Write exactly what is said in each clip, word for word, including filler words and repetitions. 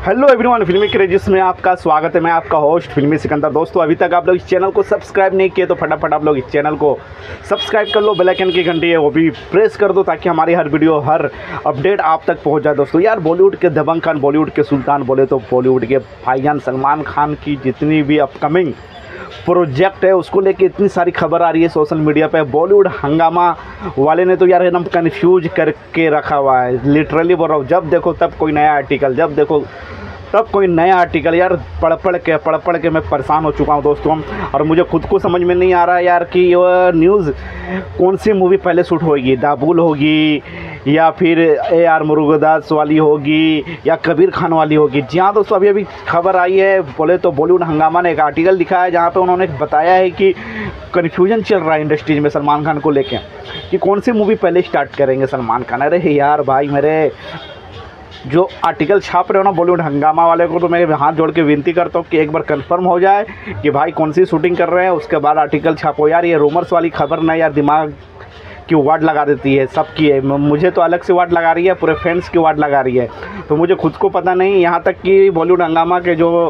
Hello everyone, फिल्मी क्रेजिस में आपका स्वागत है। मैं आपका होस्ट फिल्मी सिकंदर। दोस्तों, अभी तक आप लोग इस चैनल को सब्सक्राइब नहीं किए तो फटाफट आप लोग इस चैनल को सब्सक्राइब कर लो। बेल आइकन की घंटी है वो भी प्रेस कर दो ताकि हमारी हर वीडियो, हर अपडेट आप तक पहुंच जाए। दोस्तों यार, बॉलीवुड के दबंग खान, बॉलीवुड के सुल्तान बोले तो बॉलीवुड के भाईजान सलमान खान की जितनी भी अपकमिंग प्रोजेक्ट है उसको लेके इतनी सारी खबर आ रही है सोशल मीडिया पे। बॉलीवुड हंगामा वाले ने तो यार एकदम कन्फ्यूज करके रखा हुआ है। लिटरली बोल रहा हूँ, जब देखो तब कोई नया आर्टिकल, जब देखो तब कोई नया आर्टिकल। यार पढ़ पढ़ के पढ़ पढ़ के मैं परेशान हो चुका हूँ दोस्तों। और मुझे खुद को समझ में नहीं आ रहा यार कि ये न्यूज़ कौन सी मूवी पहले शूट होगी, दाबुल होगी या फिर ए आर मुरुगदास वाली होगी या कबीर खान वाली होगी। जी हाँ दोस्तों, अभी अभी खबर आई है, बोले तो बॉलीवुड हंगामा ने एक आर्टिकल लिखा है जहाँ पे उन्होंने बताया है कि कन्फ्यूजन चल रहा है इंडस्ट्रीज में सलमान खान को लेके कि कौन सी मूवी पहले स्टार्ट करेंगे सलमान खान। अरे यार भाई, मेरे जो आर्टिकल छाप रहे हो ना बॉलीवुड हंगामा वाले को, तो मैं हाथ जोड़ के विनती करता हूँ कि एक बार कंफर्म हो जाए कि भाई कौन सी शूटिंग कर रहे हैं, उसके बाद आर्टिकल छापो। यार ये रूमर्स वाली खबर ना यार दिमाग की वार्ड लगा देती है, सबकी है। मुझे तो अलग से वार्ड लगा रही है, पूरे फैंस की वार्ड लगा रही है। तो मुझे खुद को पता नहीं, यहाँ तक कि बॉलीवुड हंगामा के जो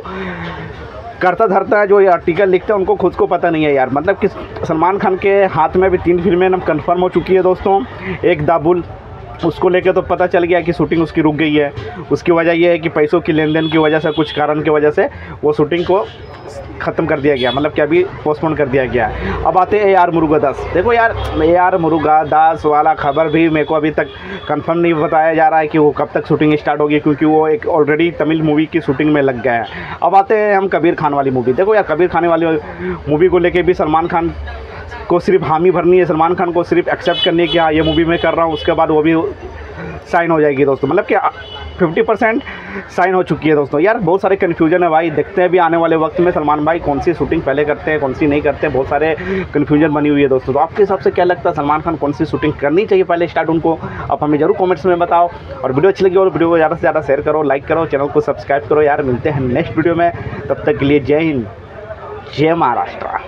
करता धरता है, जो ये आर्टिकल लिखता है, उनको खुद को पता नहीं है यार। मतलब कि सलमान खान के हाथ में भी तीन फिल्में ना कंफर्म हो चुकी है दोस्तों। एक दाबुल, उसको लेके तो पता चल गया कि शूटिंग उसकी रुक गई है। उसकी वजह यह है कि पैसों की लेन देन की वजह से, कुछ कारण की वजह से वो शूटिंग को ख़त्म कर दिया गया, मतलब कि अभी पोस्टपोन कर दिया गया है। अब आते हैं ए आर मुरुगदास। देखो यार, ए आर मुरुगदास वाला खबर भी मेरे को अभी तक कंफर्म नहीं बताया जा रहा है कि वो कब तक शूटिंग स्टार्ट होगी, क्योंकि वो एक ऑलरेडी तमिल मूवी की शूटिंग में लग गया है। अब आते हैं हम कबीर खान वाली मूवी। देखो यार, कबीर खान वाली मूवी को लेके भी सलमान खान को सिर्फ हामी भरनी है, सलमान खान को सिर्फ एक्सेप्ट करनी है कि हाँ ये मूवी मैं कर रहा हूँ, उसके बाद वो भी साइन हो जाएगी दोस्तों। मतलब कि फिफ्टी परसेंट साइन हो चुकी है दोस्तों। यार बहुत सारे कन्फ्यूजन है भाई, देखते हैं भी आने वाले वक्त में सलमान भाई कौन सी शूटिंग पहले करते हैं, कौन सी नहीं करते। बहुत सारे कन्फ्यूजन बनी हुई है दोस्तों। तो आपके हिसाब से क्या लगता है, सलमान खान कौन सी शूटिंग करनी चाहिए पहले स्टार्ट उनको? आप हमें जरूर कमेंट्स में बताओ। और वीडियो अच्छी लगी और वीडियो को ज़्यादा से ज़्यादा शेयर करो, लाइक करो, चैनल को सब्सक्राइब करो। यार मिलते हैं नेक्स्ट वीडियो में, तब तक के लिए जय हिंद, जय महाराष्ट्र।